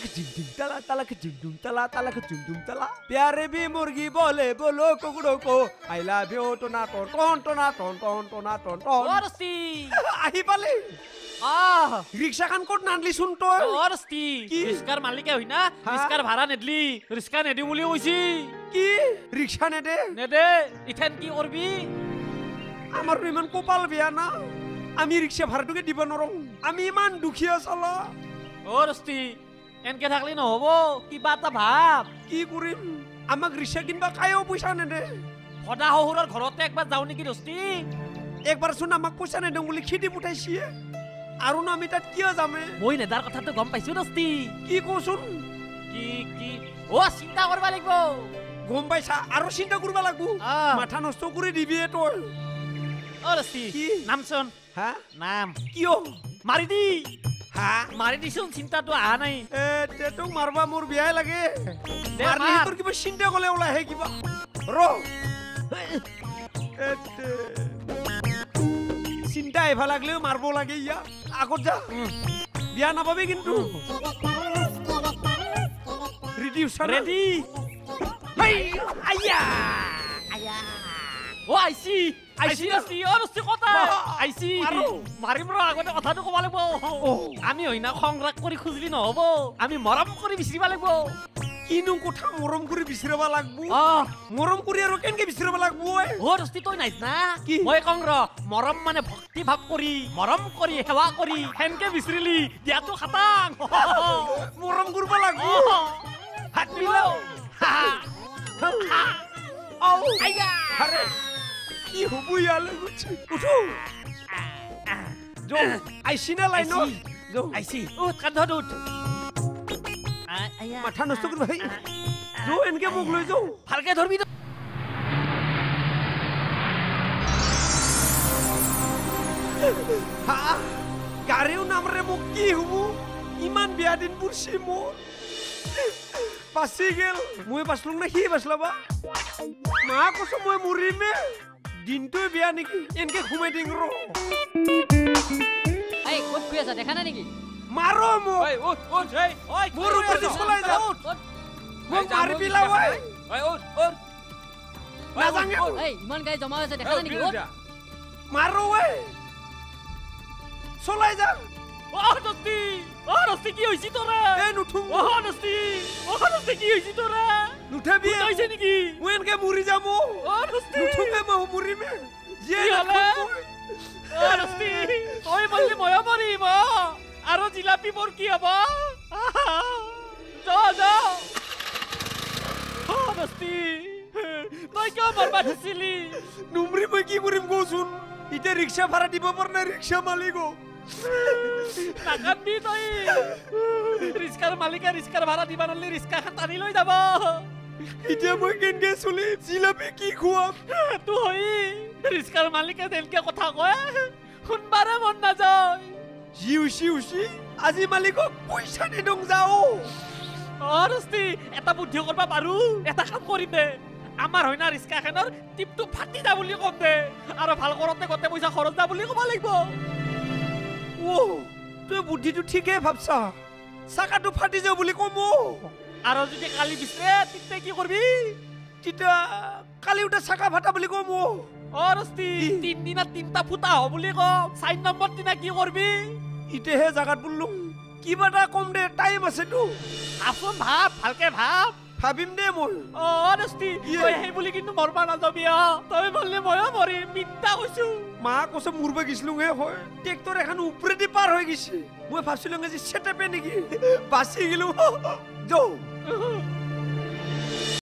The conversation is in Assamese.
तलक झुम तला तलक झुम तला तलक झुम तला प्यारे भी मुर्गी बोले बोलो कुकड़ों को आई लव यू टोना टोन टोन टोना टोन टोन टोना टोन टोन অৰস্তি আহি পালে ৰিক্সাখন ক'ত নানলি চোন তই অৰস্তি ৰিস্কাৰ মালিকে হৈ না ৰিস্কাৰ ভাড়া নেদলি ৰিস্কা নেদি বুলি কৈছি কি ৰিক্সা নেদে নেদে ইথেন কি কৰবি আমাৰতো ইমান কপাল বেয়া না আমি ৰিক্সা ভাড়াটোকে দিব নোৱাৰো আমি ইমান দুখীয়া চলা অৰস্তি এনকে থাকলি নহ'ব কিবা এটা ভাব কি কৰিম আমাক ৰিক্সা কিনবা কায়ো পইচা নেদে সদা শহুৰৰ ঘৰতে একবাৰ যাওঁ নেকি ৰস্তি একবাৰ চোন আমাক পইচা নেদওঁ বুলি খেদি পঠাইছে আৰু ন আমি তাত কিয় যামে মই নেদাৰ কথাটো গম পাইছো ৰস্তি কি কচোন কি কি চিন্তা কৰিব লাগিব গম পাইছা আৰু চিন্তা কৰিব লাগিব মাথা নষ্ট কৰি দিবি তই অৰস্তি নামচোন হা নাম কিয় মাৰি দি হা মাৰি দিছোন চিন্তাটো অহা নাই তোক মাৰবা মোৰ বেয়াই লাগে মাৰলি তোৰ কিবা চিন্তা ক'লে ওলাই হে কিবা ৰ চিন্তা এভা লাগলেও মারবো লাগে ইয়া আগত যা বিয়া নাপাবি কিন্তু রেডি আইয়া ও আইছি ৰস্তি অৰস্তি কথা আইছি মাৰিম ৰ আগতে কথাটো ক'ব লাগিব আমি হয় না খং ৰাগ কৰি খুজিলি নহ'ব আমি মৰম কৰি বিচাৰিব লাগিব কিনো কথা মৰম কৰি বিচাৰিব লাগব মৰম কৰি আৰু কেনকে বিচাৰিব লাগব ৰস্তি তই নাইছ না মই কং ৰ মৰম মানে ভক্তি ভাৱ কৰি মৰম কৰি সেৱা কৰি সেনকে বিচাৰিলি দিয়াটো খাটাং মৰম কৰিব লাগব হাত মিলাও আইয়া আরে কি হব ইয়ালে গুছি উঠো যো আইছি না লাইন যো আইছি উঠ কান্ধত উঠ মাথা নষ্ট কৰিব ভাই যো এনকে মোক লৈ যাও ভালকে ধৰবি হা গাড়ীও নামৰে মোক কি হব ইমান বিয়া দিন পুৰছি মোৰ পাছি গেল মই বাচলুং না সি বাচলাবা মা কৈছো মই মৰিমে দিনটোৱে বিয়া নেকি এনকে ঘুমাই দিং ৰ এই ক'ত শুই আছা দেখা নাই নেকি মাৰো মোক ঐ উঠ উঠ এই ঐ মোৰ ওপৰতে চলাই যা মোক মাৰি পিলা ঐ উঠ উঠ নাজাঙে এই ইমান গাড়ী জমা হৈছে দেখা নাই নেকি মাৰো ঐ চলাই যা ৰস্তি কি হৈছে তোৰা এই নুঠুং ৰস্তি কি হৈছে তোৰা নুঠাবি হৈছে নেকি মই এনকে মৰি যাম নুঠুঙে মই মৰিমে ৰস্তি তই বললি মই মৰিম আৰু জিলাপি মোৰ কি হ'ব যা ৰস্তি তই কিয় মৰবা দিছিলি নুমৰি মই কি কৰিম কচোন এতিয়া ৰিক্সা ভাড়া দিব পৰা নাই ৰিক্সা মালিক নাকান্দি তই ৰিস্কাৰ মালিকে ৰিস্কাৰ ভাড়া দিবা নলি ৰিস্কাখন টানি লৈ যাব এতিয়া মই কেনকে চলিম জিলাপি কি খুৱাম তুই ৰিস্কাৰ মালিকে তেনেকে কথা কয় শুনবাৰে মন নাযায় জিউচি আজি মালিকক পইচা নিদং যাও ৰস্তি এটা বুদ্ধি কৰিব পাৰো এটা কাম কৰিম দে আমাৰ হয় না ৰিস্কাখনৰ টিপটো ফাটি যা বুলি কম দে আৰু ভাল কৰোঁতে গোটেই পইচা খৰচ যা বুলি ক'ব লাগিব তুই বুদ্ধিটো ঠিকেই ভাবছা চাকাটো ফাটি যাও বুলি কম আৰু যদি কালি বিচাৰে তেতিয়া কি কৰবি তেতিয়া কালি উঠা চাকা ফাটা বুলি কম ৰস্তি 3 দিনা 3টা ফুটা হ বুলি কম 4 নম্বৰ দিনা কি কৰবি ইতেহে জাগাত বললো কিবা এটা কম দে টাইম আছেতো ভাবচোন ভাব ভালকে ভাব ভাবিম দে মই ৰস্তি তই সেই বুলি কিন্তু মৰবা নাযাবি তই বললে ময়ো মৰিম মিথ্যা কৈছো মা কৈছে মৰবা গেছিলো হয় ট্ৰেক্টৰ এখন ওপৰেদি পাৰ হৈ গৈছে মই ভাবছিলো যে চেটেপে নেকি বাচি গেলো যাও